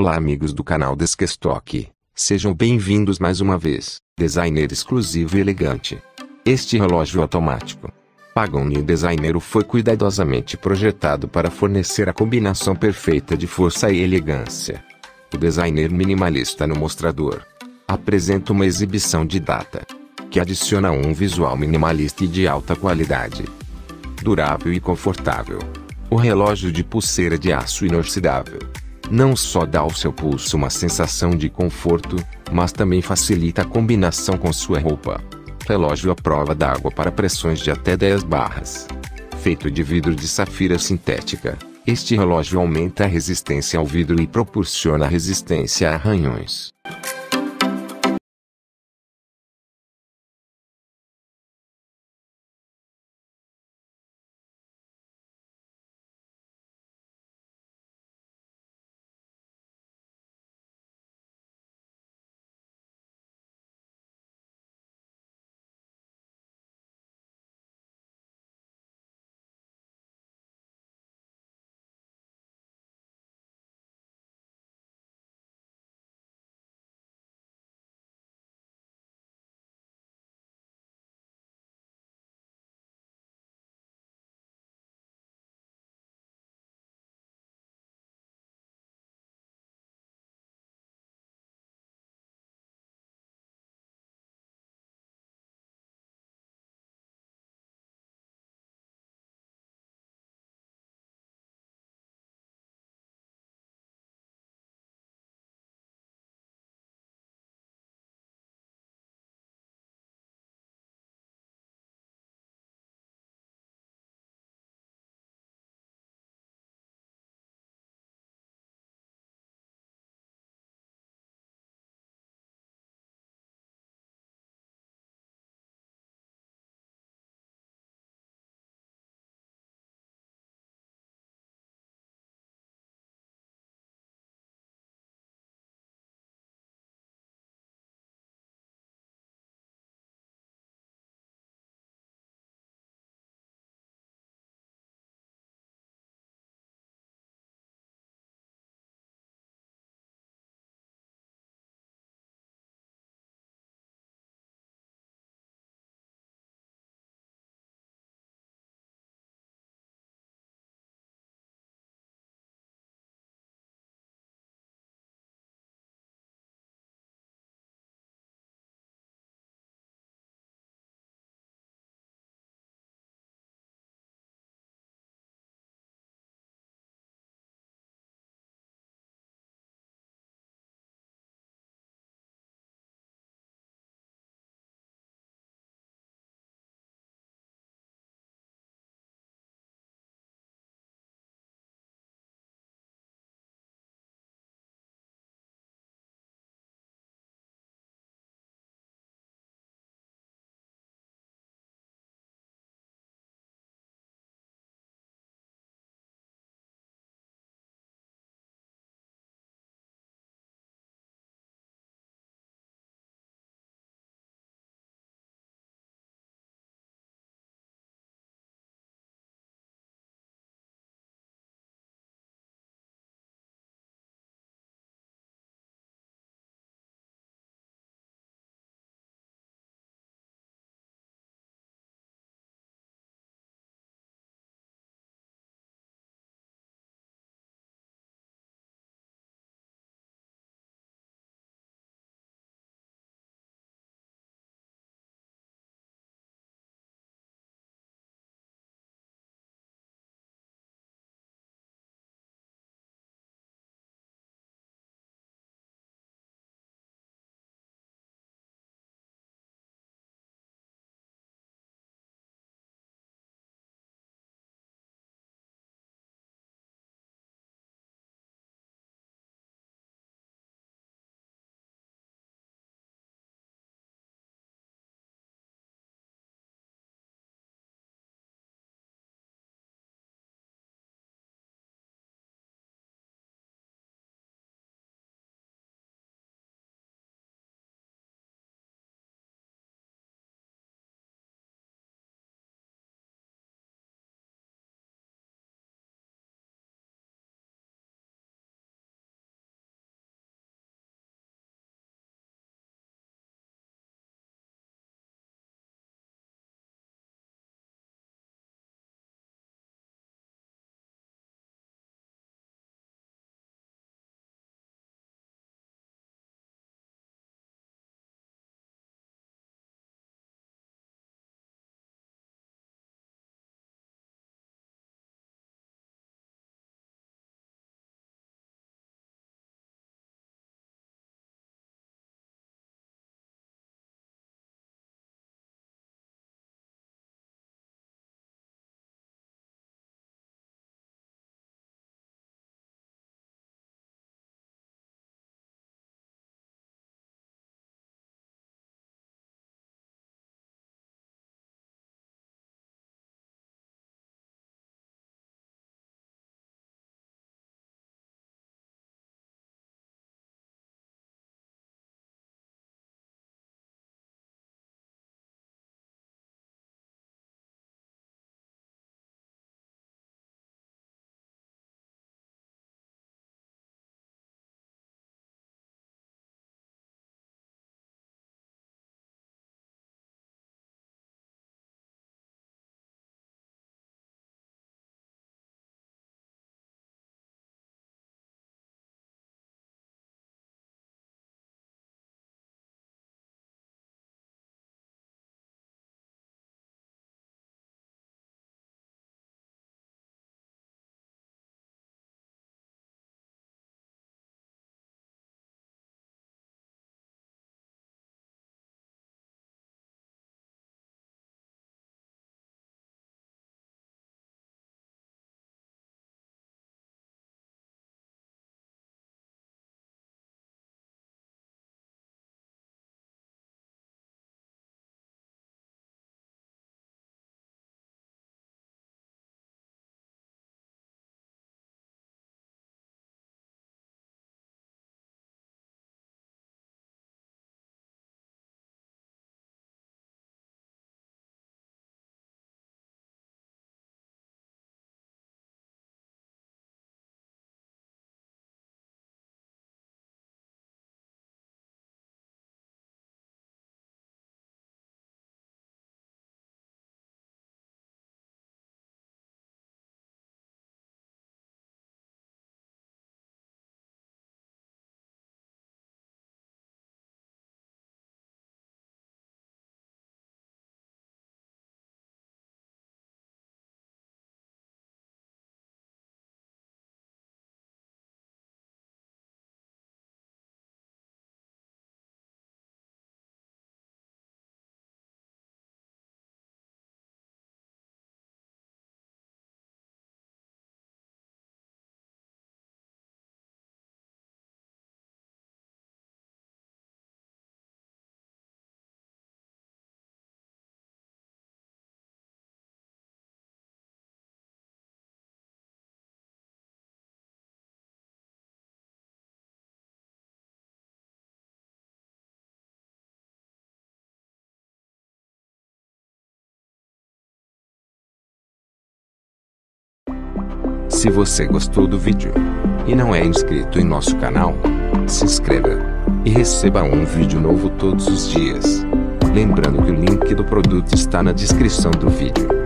Olá amigos do canal Deskestock, sejam bem-vindos mais uma vez. Designer exclusivo e elegante. Este relógio automático Pagani Designer foi cuidadosamente projetado para fornecer a combinação perfeita de força e elegância. O designer minimalista no mostrador apresenta uma exibição de data que adiciona um visual minimalista e de alta qualidade. Durável e confortável. O relógio de pulseira de aço inoxidável não só dá ao seu pulso uma sensação de conforto, mas também facilita a combinação com sua roupa. Relógio à prova d'água para pressões de até 10 barras. Feito de vidro de safira sintética, este relógio aumenta a resistência ao vidro e proporciona resistência a arranhões. Se você gostou do vídeo e não é inscrito em nosso canal, se inscreva e receba um vídeo novo todos os dias. Lembrando que o link do produto está na descrição do vídeo.